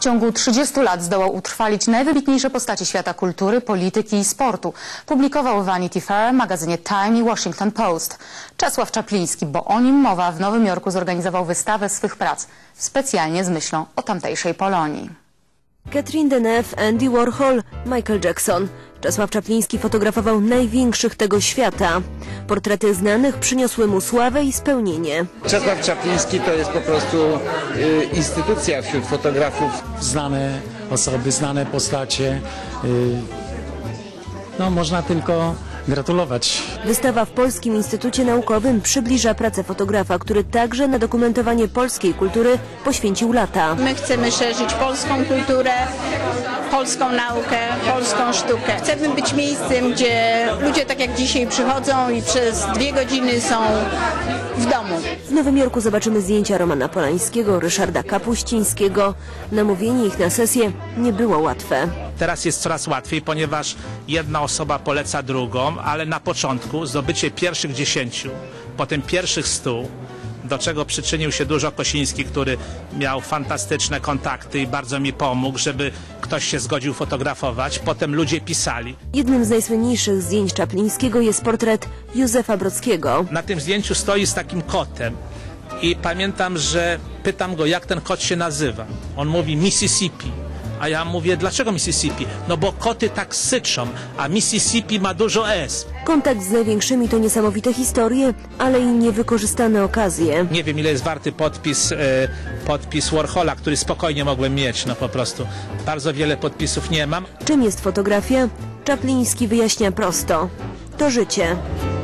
ciągu 30 lat zdołał utrwalić najwybitniejsze postacie świata kultury, polityki i sportu. Publikował w Vanity Fair, magazynie Time i Washington Post. Czesław Czapliński, bo o nim mowa, w Nowym Jorku zorganizował wystawę swych prac, specjalnie z myślą o tamtejszej Polonii. Catherine Deneuve, Andy Warhol, Michael Jackson. Czesław Czapliński fotografował największych tego świata. Portrety znanych przyniosły mu sławę i spełnienie. Czesław Czapliński to jest po prostu instytucja wśród fotografów. Znane osoby, znane postacie. No, można tylko gratulować. Wystawa w Polskim Instytucie Naukowym przybliża pracę fotografa, który także na dokumentowanie polskiej kultury poświęcił lata. My chcemy szerzyć polską kulturę, polską naukę, polską sztukę. Chcemy być miejscem, gdzie ludzie tak jak dzisiaj przychodzą i przez 2 godziny są w domu. W Nowym Jorku zobaczymy zdjęcia Romana Polańskiego, Ryszarda Kapuścińskiego. Namówienie ich na sesję nie było łatwe. Teraz jest coraz łatwiej, ponieważ jedna osoba poleca drugą, ale na początku zdobycie pierwszych 10, potem pierwszych 100, do czego przyczynił się dużo Kosiński, który miał fantastyczne kontakty i bardzo mi pomógł, żeby ktoś się zgodził fotografować. Potem ludzie pisali. Jednym z najsłynniejszych zdjęć Czaplińskiego jest portret Józefa Brodskiego. Na tym zdjęciu stoi z takim kotem i pamiętam, że pytam go, jak ten kot się nazywa. On mówi Mississippi. A ja mówię, dlaczego Mississippi? No bo koty tak syczą, a Mississippi ma dużo S. Kontakt z największymi to niesamowite historie, ale i niewykorzystane okazje. Nie wiem, ile jest warty podpis Warhola, który spokojnie mogłem mieć, no po prostu. Bardzo wiele podpisów nie mam. Czym jest fotografia? Czapliński wyjaśnia prosto. To życie.